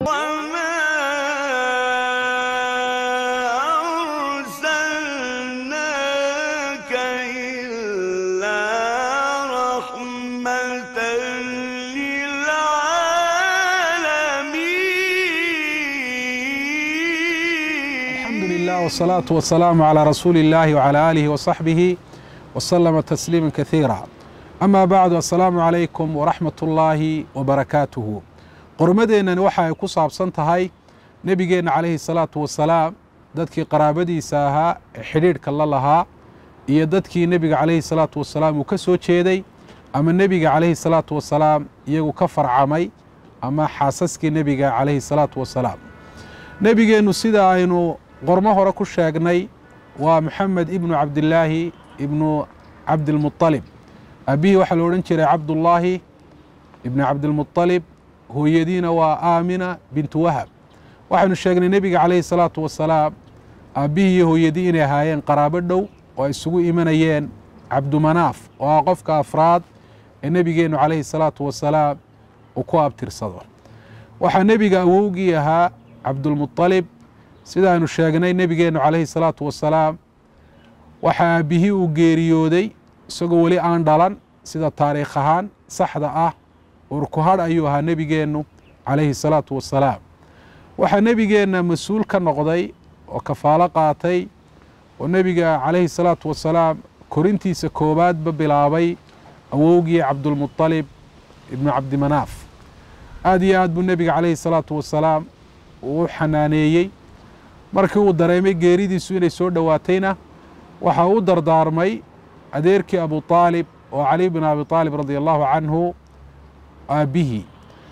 وما أرسلناك إلا رحمة للعالمين. الحمد لله والصلاة والسلام على رسول الله وعلى آله وصحبه وسلم تسليما كثيرا. أما بعد، السلام عليكم ورحمة الله وبركاته. qormadeennan waxa ay ku saabsan tahay nebigeenna calayhi salaatu wasalaam, dadkii qaraabadiisa ahaa ee xidhiidhka la lahaa iyo dadkii nebiga calayhi salaatu wasalaam uu ka soo jeeday, ama nebiga calayhi salaatu wasalaam iyagu ka farcamay, ama xaasaskii nebiga calayhi salaatu wasalaam. nebigeennu sida aynu qormo hore ku sheegnay waa maxamed ibnu cabdillaahi ibnu cabdilmuطalib. aabihii waxaa la odhan jiray cabdullaahi ibnu cabdilmuطalib, hooyadiina waa aamina bintu wahab. waxaynu sheegnay nebiga calayhi salaatu wasalaam aabbihii iyo hooyadii inay ahaayeen qaraabo dhow oo ay isugu imanayeen cabdumanaaf oo ah qofka afraad ee nebigeennu calayhi salaatu wasalaam uu ku abtirsado. waxaa nebiga awowgii ahaa cabdulmuطalib. sidaaynu sheegnay nebigeennu calayhi salaatu wasalaam waxaa aabbihii uu geeriyooday isagoo weli aan dhalan, sida taariikh ahaan saxda ah. urkuhadh ayuu ahaa nebigeennu calayhi salaatu wasalaam. waxaa nebigeenna mas-uul ka noqday oo kafaalo qaatay oo nebiga calayhi salaatu wasalaam korintiisa koowaadba bilaabay awowgii cabdulmuطalib ibnu cabdimanaaf. aad iyo aad buu nebiga calayhi salaatu wasalaam uu xanaaneeyey. markii uu dareemay geeridiisu inay soo dhowaatayna waxaa u dardaarmay adeerkii abu aalib oo cali bin abi aalib radia allahu canhu aabbihii.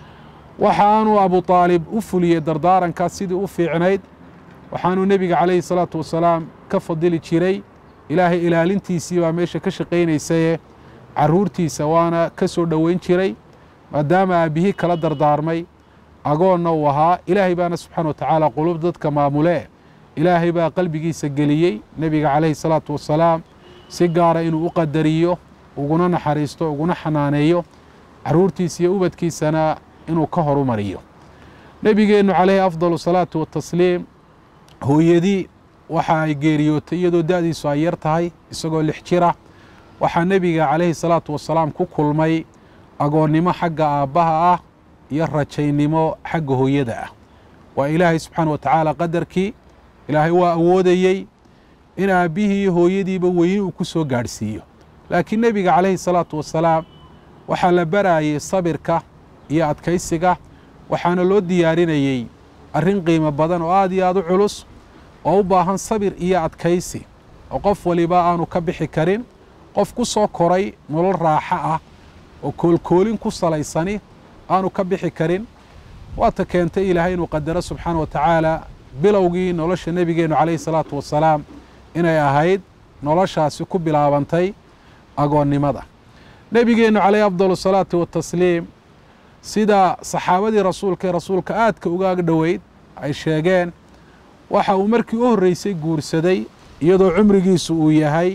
waxaanuu abu aalib u fuliyey dardaarankaas sidii u fiicnayd. waxaanuu nebiga calayhi salaatu wasalaam ka fadili jiray. ilaahay ilaalintiisii baa meesha ka shaqaynaysaye carruurtiisa waana ka soo dhoweyn jiray, maadaama aabbihii kala dardaarmay, agoonna uu ahaa. ilaahay baana subxaana wa tacaala qulub dadka maamulee ilaahay baa qalbigiisa geliyey nebiga calayhi salaatu wasalaam si gaara inuu u qadariyo, uguna naxariisto, uguna xanaaneeyo, carruurtiisa iyo ubadkiisana inuu ka horumariyo. nebigeennu calayhi afdal salaatu watasliim hooyadii waxa ay geeriyootay iyadoo da'diisu ay yar tahay, isagoo 6 jira. waxaa nebiga calayhi salaatu wasalaam ku kulmay agoonnimo xagga aabbaha ah iyo rajaynimo xagga hooyada ah. waa ilaahay subxaana wa tacaala qadarkii. ilaahay waa awoodayey in aabbihii iyo hooyadiiba weyni uu ku soo gaadhsiiyo, laakiin nebiga calayhi salaatu wasalaam waxaa la baraayey sabirka iyo adkaysiga. waxaana loo diyaarinayey arrin qiimo badan oo aad iyo aad u culus oo u baahan sabir iyo adkaysi, oo qof waliba aanu ka bixi karin. qof ku soo koray nolol raaxo ah oo koolkoolin ku salaysani aanu ka bixi karin. waata keentay ilaahay inuu qadaro subxaana wa tacaala bilowgii nolosha nebigeennu calayhi salaatu wasalaam inay ahayd noloshaasi ku bilaabantay agoonnimada. nebigeennu calayhi afdal salaatu watasliim sida saxaabadii rasuulka ee rasuulka aadka uga dhoweyd ay sheegeen, waxa uu markii u horreysay guursaday iyadoo cumrigiisu uu yahay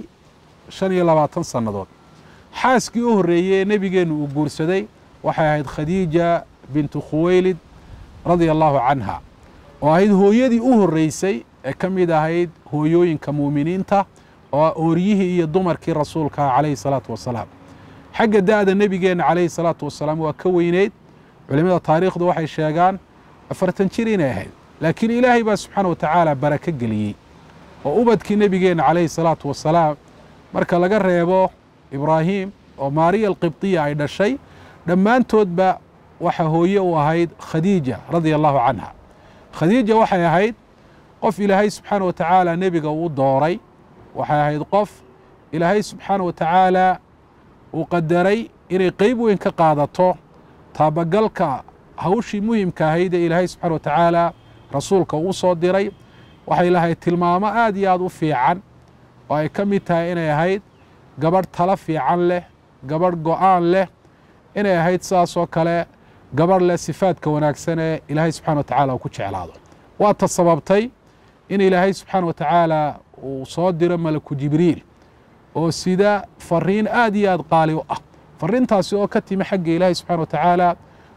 25 sannadood. xaaskii u horreeyey ee nebigeennu uu guursaday waxay ahayd khadiija bintu khuwaylid radia allahu canha, oo ahayd hooyadii u horreysay ee ka mid ahayd hooyooyinka mu'miniinta oo ooryihii iyo dumarkii rasuulka calayhi salaatu wasalaam. xagga da'da nebigeenna calayhi salaatu wasalaam waa ka weyneyd. culimmada taariikhdu waxay sheegaan 40 jir inay ahayd, laakiin ilaahay baa subxaana wa tacaala barako geliyey oo ubadkii nebigeenna calayhi salaatu wasalaam marka laga reebo ibraahim oo maariya alqibdiya ay dhashay, dhammaantoodba waxa hooye u ahayd khadiija radia allahu canha. khadiija waxay ahayd qof ilaahay subxaana wa tacaala nebiga uu dooray. waxay ahayd qof ilaahay subxaana wa tacaala uu qadaray inay qeyb weyn ka qaadato taabagalka hawshii muhimka ahayd ee ilaahay subxaana wa tacaala rasuulka uu soo diray. waxay lahayd tilmaamo aad iyo aad u fiican oo ay ka mid tahay inay ahayd gabadh talo fiican leh, gabadh go'aan leh, inay ahayd sidaasoo kale gabadh leh sifaadka wanaagsan ee ilaahay subxana wa tacaala uu ku jeclaado. waa ta sababtay in ilaahay subxaana wa tacaala uu soo diro malaku jibriil oo sida fariin aad iyo aad qaali u ah. fariintaasi oo ka timi xagga ilaahay subxaana wa tacaala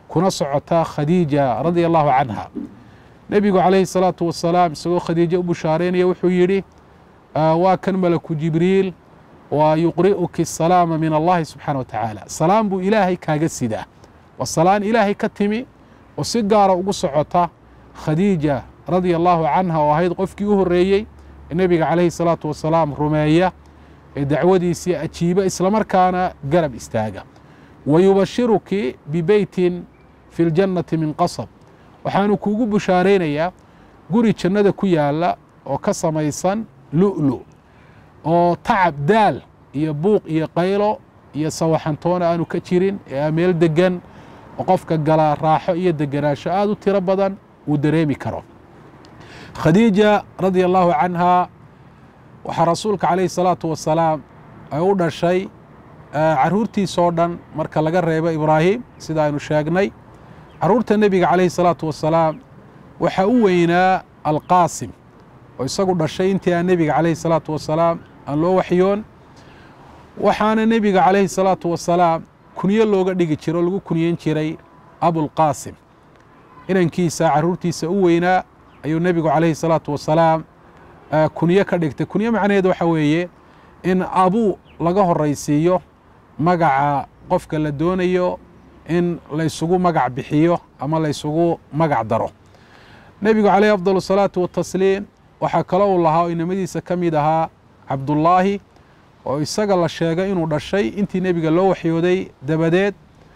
kuna socota khadiija radia allahu canha. nebigu calayhi salaatu wasalaam isagoo khadiijo u bushaareynaya wuxuu yidhi waa kan malaku jibriil waa yuqri'uki asalaama min allahi subxaana wa tacaala, salaam buu ilaahay kaaga sidaa. waa salaan ilaahay ka timi oo si gaara ugu socota khadiija radia allahu canha oo ahayd qofkii u horreeyey ee nebiga calayhi salaatu wasalaam rumeeya ee dacwadiisii ajiiba islamarkaana garab istaaga. wayubashiruki bibeytin fi ljannati min qasab, waxaanu kuugu bushaaraynayaa guri jannada ku yaala oo ka samaysan lu'lu, oo tacab daal iyo buuq iyo qaylo iyo sawaxantoona aanu ka jirin, ee meel degan oo qofka galaa raaxo iyo deganaansho aad u tiro badan uu dareemi karo. khadiija radia allahu canha waxaa rasuulka calayhi salaatu wasalaam ay u dhashay carruurtiisoo dhan marka laga reebo ibraahim sida aynu sheegnay. carruurta nebiga calayhi salaatu wasalaam waxaa u weynaa alqaasim oo isagu dhashay intii aan nebiga calayhi salaatu wasalaam aan loo waxyoon. waxaana nebiga calayhi salaatu wasalaam kunyo looga dhigi jiro o lagu kunyeyn jiray abulqaasim. inankiisa carruurtiisa u weynaa ayuu nebigu calayhi salaatu wasalaam kunyo ka dhigtay. kunyo macnaheed waxa weeye in abu laga horaysiiyo magaca qofka la doonayo in laysugu magac bixiyo ama laysugu magac daro. nebigu calayhi afdal salaatu watasliim waxaa kaloo uu lahaa oo inamadiisa ka mid ahaa cabdullaahi oo isaga la sheegay inuu dhashay intii nebiga loo waxyooday dabadeed.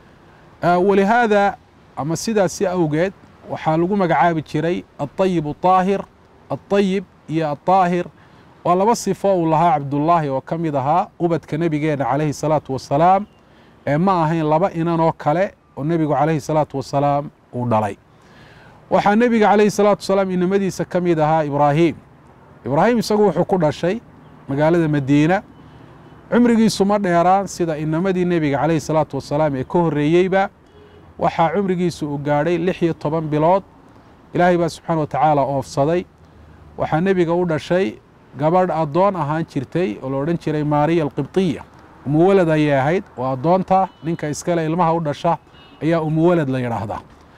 walihaada ama sidaasi awgeed waxaa lagu magacaabi jiray aطayib aahir. aطayib iyo aطaahir waa laba sifo uu lahaa cabdullaahi oo ka mid ahaa ubadka nebigeenna calayhi salaatu wasalaam, ee ma ahayn laba inan oo kale oo nebigu calayhi salaatu wasalaam uu dhalay. waxaa nebiga calayhi salaatu wasalaam inamadiisa ka mid ahaa ibraahim. ibraahim isagu wuxuu ku dhashay magaalada madiina. cumrigiisu ma dheeraan sida inamadii nebiga calayhi salaatu wasalaam ee ka horreeyeyba. waxaa cumrigiisu uu gaadhay 16 bilood. ilaahay baa subxaana wa tacaala oofsaday. waxaa nebiga u dhashay gabadh addoon ahaan jirtay oo la odhan jiray maariya alqibtiya. umuwalad ayay ahayd, waa addoonta ninka iskale ilmaha u dhasha ayaa umuwalad la yidhaahdaa.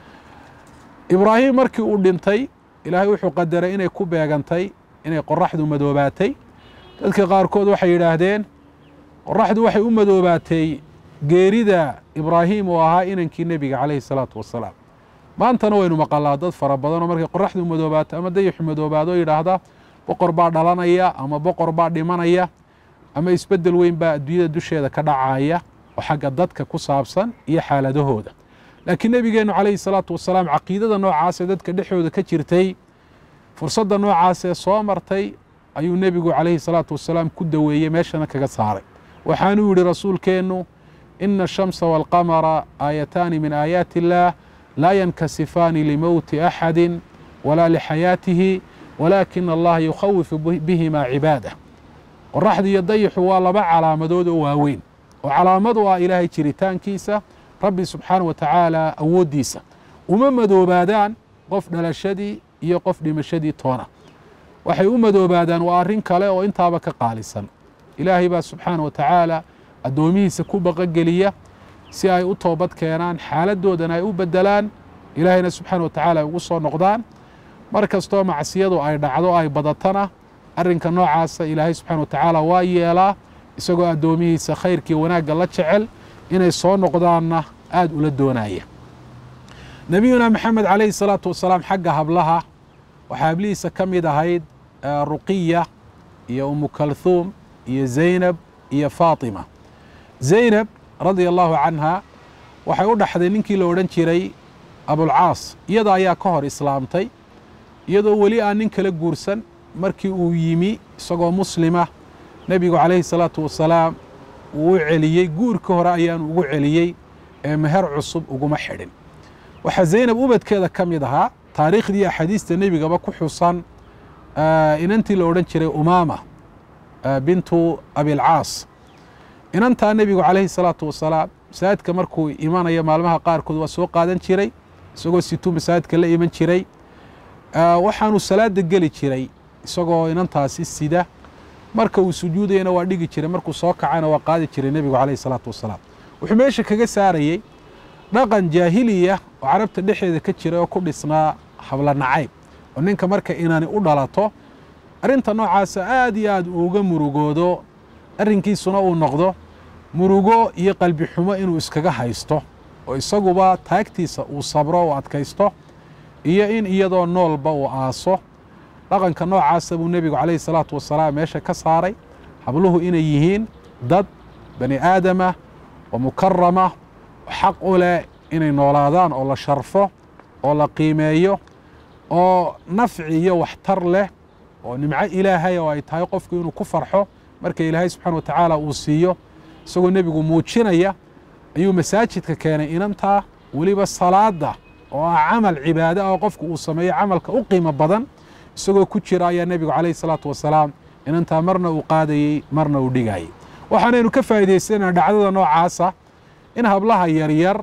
ibraahim markii uu dhintay ilaahay wuxuu qadaray inay ku beegantay inay qoraxdu madoobaatay. dadka qaarkood waxay yidhaahdeen qoraxdu waxay u madoobaatay geerida ibraahim oo ahaa inankii nebiga calayhi salaatu wasalaam. maantana waynu maqalaa dad fara badanoo markay qoraxdu madoobaato ama dayaxu madoobaado yidhaahda boqor baa dhalanaya ama boqor baa dhimanaya ama isbeddel weyn baa adduunyada dusheeda ka dhacaya oo xagga dadka ku saabsan iyo xaaladahooda. laakiin nebigeennu calayhi salaatu wasalaam caqiidada noocaasee dadka dhexooda ka jirtay, fursadda noocaasee soo martay ayuu nebigu calayhi salaatu wasalaam ku daweeyey, meeshana kaga saaray. waxaanuu yidhi rasuulkeennu ina ashamsa waalqamara aayataani min aayaati illaah laa yankasifaani limowti axadi walaa lixayaatihi walaakina allaha yukhawifu bihimaa cibaadah. qoraxdu iyo dayaxu waa laba calaamadood oo waaweyn oo calaamad u ah ilaahay jiritaankiisa, rabbi subxaana wa tacaala awooddiisa. uma madoobaadaan qof dhalashadii iyo qof dhimashadii toona. waxay u madoobaadaan waa arrin kale oo intaaba ka qaalisan. ilaahay baa subxaana wa tacaala addoomihiisa ku baqogeliya si ay u toobad keenaan, xaaladoodana ay u beddelaan, ilaahayna subxaana wa tacaala ay ugu soo noqdaan. mar kastoo macsiyadu ay dhacdo ay badatana arrinka noocaasa ilaahay subxaana wa tacaala waa yeelaa, isagoo addoomihiisa khayrkii wanaagga la jecel inay soo noqdaanna aad ula doonaya. nebiyuna maxamed calayhi salaatu wasalaam xagga hablaha waxaa hablihiisa ka mid ahayd ruqiya iyo umu kalhuum iyo zaynab iyo faatima. zaynab radia allahu canha waxay u dhaxday ninkii la odhan jiray abulcaas. iyada ayaa ka hor islaamtay iyadoo weli aan nin kala guursan. markii uu yimi isagoo muslima nebigu calayhi salaatu wasalaam wuu u celiyey. guurka hore ayaanu ugu celiyey ee meher cusub uguma xidhin. waxaa zaynab ubadkeeda ka mid ahaa taariikhdii axaadiista nebigaba ku xusan inantii la odhan jiray umaama bintu abilcaas. inantaa nebigu calayhi salaatu wasalaam masaajidka markuu imanayo maalmaha qaarkood waa soo qaadan jiray isagoo situu masaajidka la iman jiray. waxaanu salaada geli jiray isagoo inantaasi sida. marka uu sujuudayana waa dhigi jiray, markuu soo kacana waa qaadi jiray nebigu calayhi salaatu wasalaam. wuxuu meesha kaga saarayey dhaqan jaahiliya oo carabta dhexdeeda ka jira oo ku dhisnaa habla nacayb oo ninka marka inani u dhalato arrinta noocaasa aad iyo aad uga murugoodo arrinkiisuna uu noqdo murugo iyo qalbi xumo inuu iskaga haysto oo isaguba taagtiisa uu sabro u adkaysto iyo in iyadoo noolba uu aaso dhaqanka noocaasa buu nebigu calayhi salaatu wasalaam meesha ka saaray habluhu inay yihiin dad bani aadama oo mukarama oo xaq u leh inay noolaadaan oo la sharfo oo la qiimeeyo oo nafci iyo waxtar leh oo nimco ilaahay oo ay tahay qofku inuu ku farxo marka ilaahay subxaana watacaala uu siiyo isagoo nebigu muujinaya ayuu masaajidka keenay inantaa weliba salaada oo ah camal cibaado ah oo qofku uu sameeyo camalka u qiimo badan isagoo ku jira ayaa nebigu calayhi salaatu wasalaam inantaa marna uu qaadayey marna uu dhigayey waxaanaynu ka faa'iidaysanaa dhacdada noocaasa in hablaha yaryar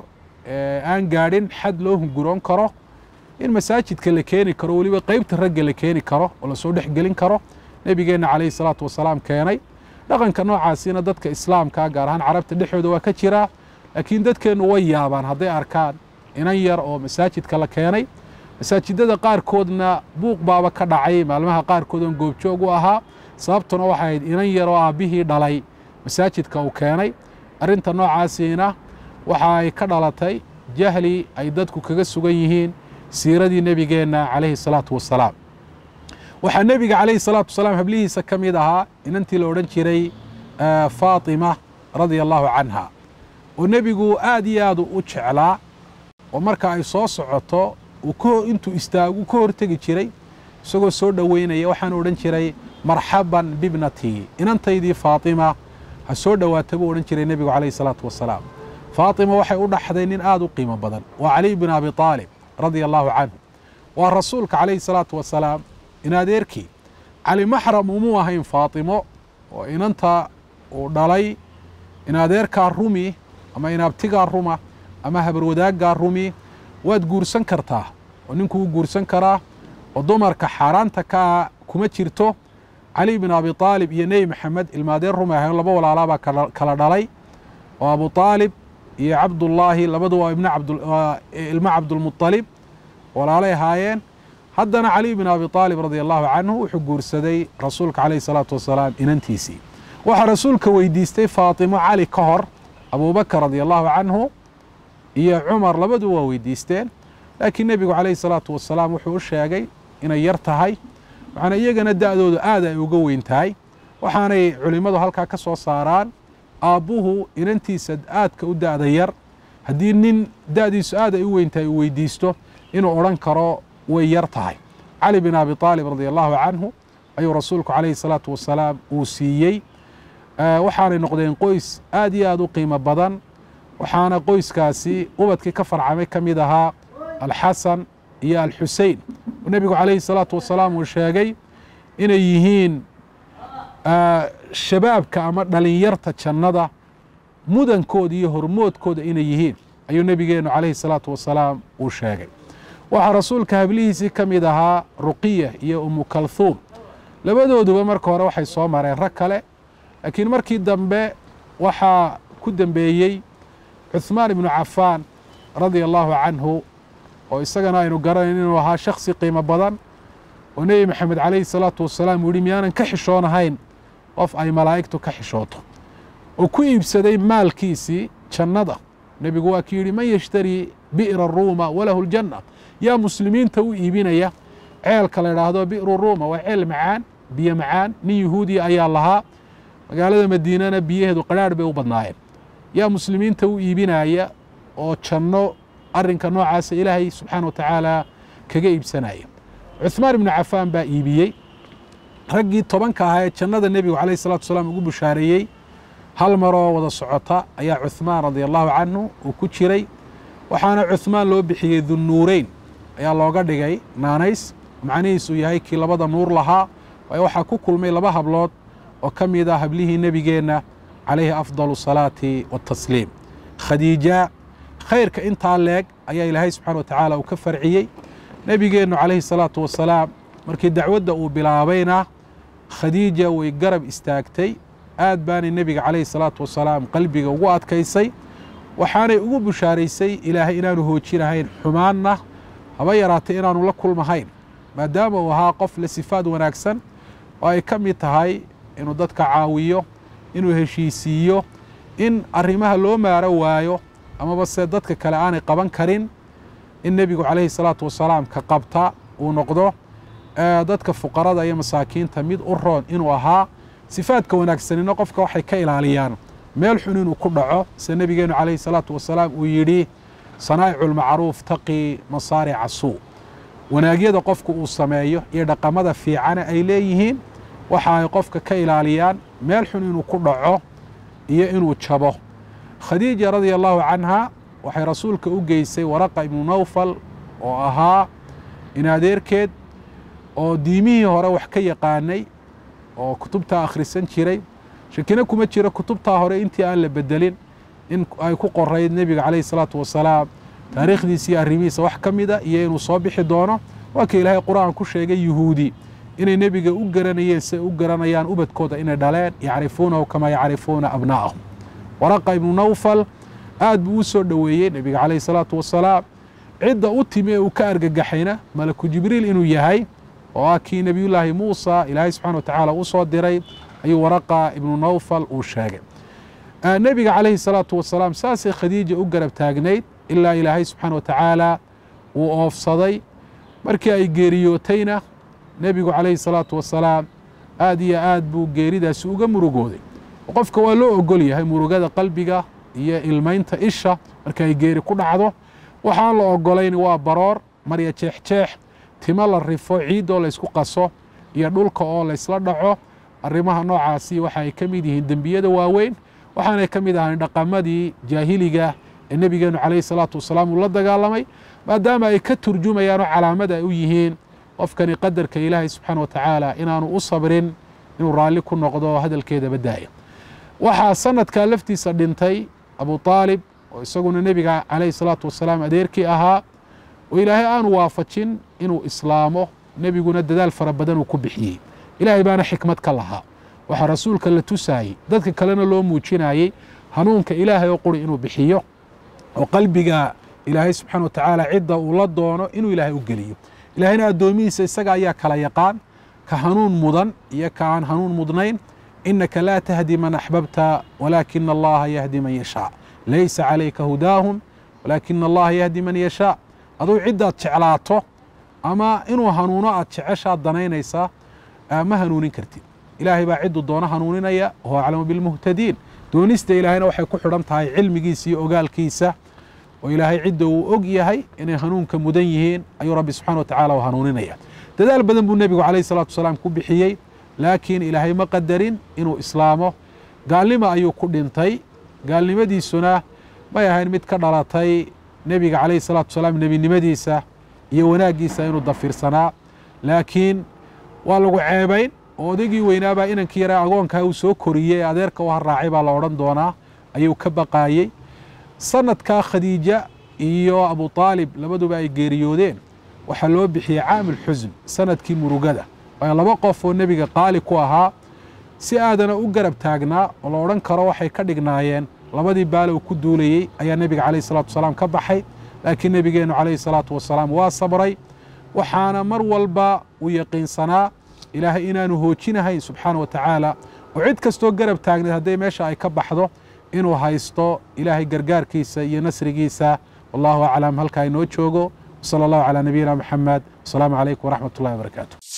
aan gaadhin xad loo hunguroon karo in masaajidka la keeni karo weliba qaybta ragga la keeni karo oo lasoo dhex gelin karo nebigeenna calayhi salaatu wasalaam keenay dhaqanka noocaasina dadka islaamka gaar ahaan carabta dhexdooda waa ka jiraa laakiin dadkeennu way yaabaan hadday arkaan inan yar oo masaajidka la keenay masaajidada qaarkoodna buuq baaba ka dhacay maalmaha qaarkood oon goobjoog u ahaa sababtuna waxay ahayd inan yar oo aabbihii dhalay masaajidka uu keenay arrinta noocaasiina waxa ay ka dhalatay jahli ay dadku kaga sugan yihiin siiradii nebigeenna calayhi salaatu wasalaam waxaa nebiga calayhi salaatu wasalaam hablihiisa ka mid ahaa inantii la odhan jiray faatima radia allahu canha oo nebigu aad iyo aad u jeclaa oo marka ay soo socoto intuu istaagu ka hortegi jiray isagoo soo dhoweynaya waxaan odhan jiray marxaban bibnatii inantaydii faatima ha soo dhowaata buu odhan jiray nebigu calayhi salaatu wasalaam faatima waxay u dhaxday nin aad u qiimo badan waa caliy bin abi aalib radia allahu canhu waa rasuulka calayhi salaatu wasalaam in adeerkii cali maxram umuu ahayn faatimo oo inanta uu dhalay in adeerkaa rumi ama inaabtigaa ruma ama habarwadaaggaa rumi waad guursan kartaa oo ninkuu guursan karaa oo dumarka xaaraanta kaa kuma jirto cali bin abi aalib iyo nebi maxamed ilmaadeer rumi ahayn laba walaalaabaa kala dhalay oo abu aalib iyo cabdullaahi labadu waa ilmo cabdulmuطalib walaalay ahaayeen haddana cali bin abi aalib radia allahu canhu wuxuu guursaday rasuulka calayhi salaatu wasalaam inantiisii waxaa rasuulka weydiistay faatimo cali ka hor abubakar radia allahu canhu iyo cumar labadu waa weydiisteen laakiin nebigu calayhi salaatu wasalaam wuxuu u sheegay inay yar tahay waxaana iyagana da'doodu aad ay uga weyn tahay waxaanay culimmadu halkaa ka soo saaraan aabbuhu inantiisa aadka u da'da yar haddii nin da'diisu aad ay u weyn tahay uu weydiisto inuu odhan karo way yar tahay cali bin abi aalib radia allahu canhu ayuu rasuulku calayhi salaatu wasalaam uu siiyey waxaanay noqdeen qoys aad iyo aad u qiimo badan waxaana qoyskaasi ubadkii ka farcamay ka mid ahaa alxasan iyo alxusein oo nebigu calayhi salaatu wasalaam uu sheegay inay yihiin shabaabka ama dhalinyarta jannada mudankooda iyo hormoodkooda inay yihiin ayuu nebigeennu calayhi salaatu wasalaam uu sheegay waxaa rasuulka hablihiisii ka mid ahaa ruqiya iyo umu kalhuum labadooduba marka hore waxay soo mareen rag kale laakiin markii dambe waxaa ku dembeeyey cuhmaan ibnu cafaan radia allahu canhu oo isagana aynu garanayn inuu ahaa shaksi qiimo badan oo nebi maxamed calayhi salaatu wasalaam uu yihi miyaanan ka xishoonahayn qof ay malaa'igtu ka xishooto oo ku iibsaday maalkiisii jannada nebigu waa ki yidhi man yashtarii bi'ra ruuma walahu ljanna yaa muslimiinta u iibinaya ceelka la idhaahdo bi'ru ruuma waa ceel macaan biyo macaan nin yahuudiya ayaa lahaa magaalada madiinana biyaheedu qadhaadh bay u badnaayeen yaa muslimiinta u iibinaya oo janno arrinka noocaasa ilaahay subxaana wa tacaala kaga iibsanaya cuhmaan ibnu cafaan baa iibiyey raggii tobanka ahaa ee jannada nebigu calayhi salatu wasalaam ugu bushaareeyey hal maroo wada socota ayaa cuhmaan radia allahu canhu uu ku jiray waxaana cuhmaan loo bixiyey dunnuureyn ayaa looga dhigay naanays macnihiisu yahay kii labada nuur lahaa waayo waxaa ku kulmay laba hablood oo ka mid ah hablihii nebigeenna calayhi afdalu salaati watasliim khadiija khayrka intaa leeg ayaa ilaahay subxana wa tacaala uu ka farciyey nebigeennu calayhi salaatu wasalaam markii dacwadda uu bilaabayna khadiija way garab istaagtay aad baanay nebiga calayhi salaatu wasalaam qalbiga ugu adkaysay waxaanay ugu bushaaraysay ilaahay inaanu hoojinahayn xumaanna haba yaraatay inaanu la kulmahayn maadaama uu ahaa qof le sifaad wanaagsan oo ay ka mid tahay inuu dadka caawiyo inuu heshiisiiyo in arrimaha loo maaro waayo amaba se dadka kale aanay qaban karin in nebigu calayhi salaatu wasalaam ka qabta uu noqdo dadka fuqarada iyo masaakiinta mid u roon inuu ahaa sifaadka wanaagsanina qofka waxay ka ilaaliyaan meel xun inuu ku dhaco sida nebigeenu calayhi salaatu wasalaam uu yidhi sanaa'icu lmacruuf taqii masaarica suu wanaagyada qofku uu sameeyo iyo dhaqamada fiicana ay leeyihiin waxa ay qofka ka ilaaliyaan meel xun inuu ku dhaco iyo inuu jabo khadiija radia allahu canha waxay rasuulka u geysay waraqa ibnu nawfal oo ahaa in adeerkeed oo diimihii hore wax ka yaqaanay oo kutubtaa akhrisan jiray shakina kuma jiro kutubtaa hore intii aan la bedelin in ay ku qorayd nebiga calayhi salaatu wasalaam taariikhdiisa iyo arrimihiisa wax ka mida iyo inuu soo bixi doono waa ka ilaahay qur'aan ku sheegay yuhuudi inay nebiga u garanayeen si ay u garanayaan ubadkooda inay dhaleen yacrifuunahu kamaa yacrifuuna abnaa'ahum waraqa ibnu nawfal aad buu u soo dhoweeyey nebiga calayhi salaatu wasalaam cidda u timi ee uu ka argagaxayna malaku jibriil inuu yahay oo ah kii nebiyullaahi muusa ilaahay subxana wa tacaala u soo diray ayuu waraqa ibnu nawfal uu sheegay nebiga calayhi salaatu wasalaam saasay khadiija u garab taagnayd ilaa ilaahay subxaana wa tacaala uu oofsaday markii ay geeriyootayna nebigu calayhi salaatu wasalaam aad iyo aad buu geeridaasi uga murugooday qofka waa loo ogol yahay murugada qalbiga iyo ilmaynta isha marka ay geeri ku dhacdo waxaan la ogolayn waa baroor marya jeexjeex timo la rifo ciidoo laysku qaso iyo dhulka oo laysla dhaco arrimaha noocaasi waxa ay ka mid yihiin dembiyada waaweyn waxaanay ka mid ahayn dhaqamadii jaahiliga ee nebigeenu calayhi salaatu wasalaam uu la dagaalamay maadaama ay ka turjumayaan oo calaamad ay u yihiin qofkani qadarka ilaahay subxaana wa tacaala inaanu u sabrin inuu raalli ku noqdo hadalkeeda badaaya waxaa sanadkaa laftiisa dhintay abu aalib oo isaguna nebiga calayhi salaatu wasalaam adeerkii ahaa oo ilaahay aanu waafajin inuu islaamo nebiguna dadaal fara badan uu ku bixiyey ilaahay baana xikmad ka lahaa waxaa rasuulka la tusaayey dadka kalena loo muujinayey hanuunka ilaahay oo quri inuu bixiyo oo qalbiga ilaahay subxaana wa tacaala cidda uu la doono inuu ilaahay u geliyo ilaahayna addoomihiisa isaga ayaa kala yaqaan ka hanuun mudan iyo ka aan hanuun mudnayn inaka laa tahdi man axbabta walaakina allaha yahdi man yashaa laysa calayka hudaahum walaakina allaha yahdi man yashaa aduu ciddaad jeclaato ama inuu hanuuno aad jeceshaad danaynaysaa ma hanuunin kartid ilaahay baa cidduu doono hanuuninaya wahuwa aclamu bilmuhtadiin doonista ilaahayna waxay ku xidhan tahay cilmigiisa iyo ogaalkiisa oo ilaahay cidda uu og yahay inay hanuunka mudan yihiin ayuu rabbi subxana wa tacala u hanuuninaya dadaal badan buu nebigu calayhi salaatu wasalaam ku bixiyey laakiin ilaahay ma qadarin inuu islaamo gaalnimo ayuu ku dhintay gaalnimadiisuna may ahayn mid ka dhalatay nebiga calayhi salaatu wasalaam nebinimadiisa iyo wanaaggiisa inuu dafirsanaa laakiin waa lagu ceebayn oo odaygii weynaabaa inankii yaraa agoonkaa uu soo koriyey ee adeerka u harraacay baa la odhan doonaa ayuu ka baqaayey sanadkaa khadiija iyo abu aalib labaduba ay geeriyoodeen waxaa loo bixiyey caamil xusn sanadkii murugada waayo laba qof oo nebiga qaali ku ahaa si aadana u garab taagnaa oo la odhan karo waxay ka dhignaayeen labadii baale uu ku duulayey ayaa nebiga calayhi salaatu wasalaam ka baxay laakiin nebigeennu calayhi salaatu wasalaam waa sabray waxaana mar walba uu yaqiinsanaa ilaahay inaanu hoojinahayn subxaana wa tacaala oo cid kastoo garab taagneed hadday meesha ay ka baxdo inuu haysto ilaahay gargaarkiisa iyo nasrigiisa wallahu aclam halkaa inoo joogo wsala allahu calaa nabiyina moxamed wasalaamu calaykum waraxmat ullahi wabarakaatu